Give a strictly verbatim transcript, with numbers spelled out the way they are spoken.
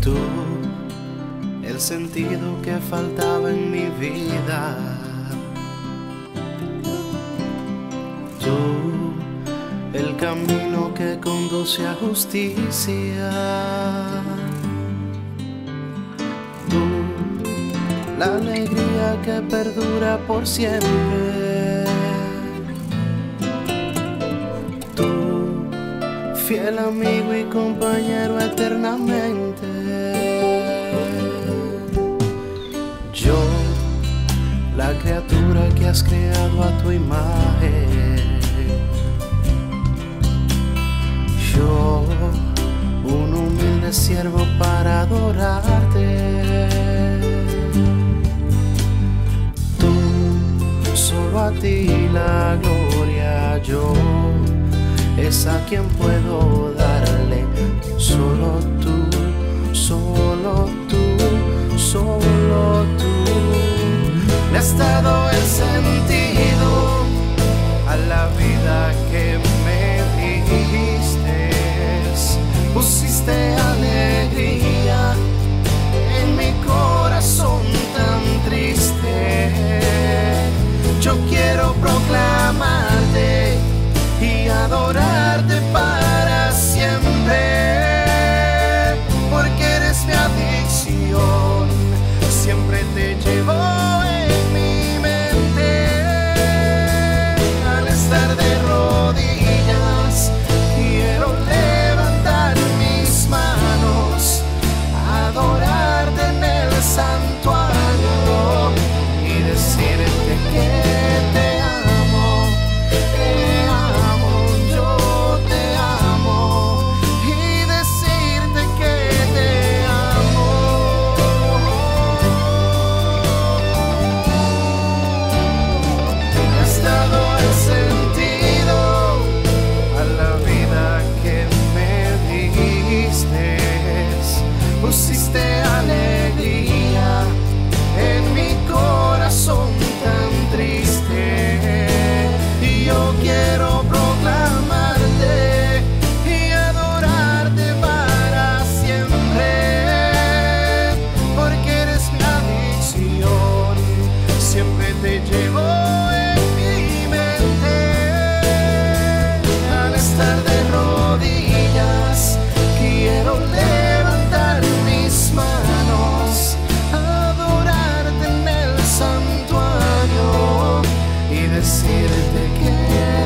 Tú, el sentido que faltaba en mi vida. Tú, el camino que conduce a justicia. Tú, la alegría que perdura por siempre. Tú, fiel amigo y compañero eternamente. Yo, la criatura que has creado a tu imagen. Yo, un humilde siervo para adorarte. Tú, solo a ti la gloria. Yo, es a quien puedo darle. Solo tú, solo tú, solo tú. Le has dado el sentido a la vida que me diste. Pusiste alegría en mi corazón tan triste. Yo quiero proclamarte y adorarte para siempre, porque eres mi adicción, siempre te llevo en mi mente. Al estar de rodillas quiero levantar mis manos, adorarte en el santuario y decirte que te amo, te amo, yo te amo, y decirte que te amo. Le has dado el sentido a la vida que me diste. Pusiste alegría en mi corazón tan triste. Y yo quiero proclamarte y adorarte para siempre, porque eres mi adicción, siempre te llevo en mi mente. Al estar de rodillas quiero levantar mis manos, adorarte en el santuario y decirte que